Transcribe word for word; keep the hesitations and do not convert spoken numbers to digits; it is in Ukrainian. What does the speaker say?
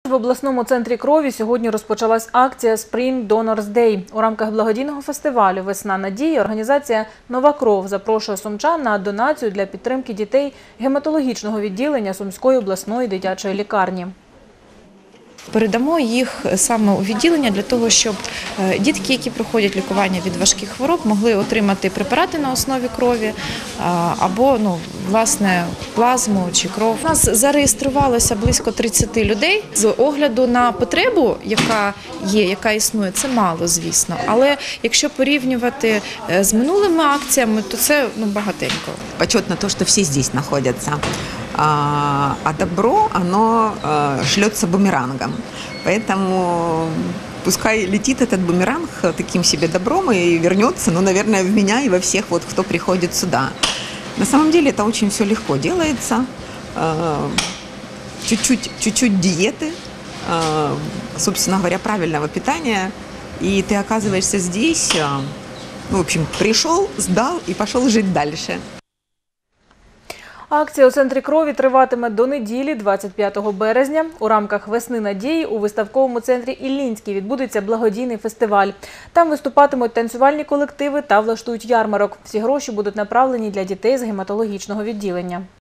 В обласному центрі крові сьогодні розпочалась акція «Spring Donors Day». У рамках благодійного фестивалю «Весна надії» організація «Нова кров» запрошує сумчан на донацію для підтримки дітей гематологічного відділення Сумської обласної дитячої лікарні. Передамо їх саме у відділення для того, щоб дітки, які проходять лікування від важких хвороб, могли отримати препарати на основі крові або, ну, власне, плазму чи кров. У нас зареєструвалося близько тридцяти людей. З огляду на потребу, яка є, яка існує, це мало, звісно. Але якщо порівнювати з минулими акціями, то це, ну, багатенько. Почетно то, что все здесь находятся. А добро, оно шлется бумерангом. Поэтому пускай летит этот бумеранг таким себе добром и вернется, ну, наверное, в меня и во всех, вот, кто приходит сюда. На самом деле это очень все легко делается. Чуть-чуть, чуть-чуть диеты, собственно говоря, правильного питания, и ты оказываешься здесь, ну, в общем, пришел, сдал и пошел жить дальше. Акція у центрі крові триватиме до неділі, двадцять п'ятого березня. У рамках «Весни надії» у виставковому центрі «Іллінський» відбудеться благодійний фестиваль. Там виступатимуть танцювальні колективи та влаштують ярмарок. Всі гроші будуть направлені для дітей з гематологічного відділення.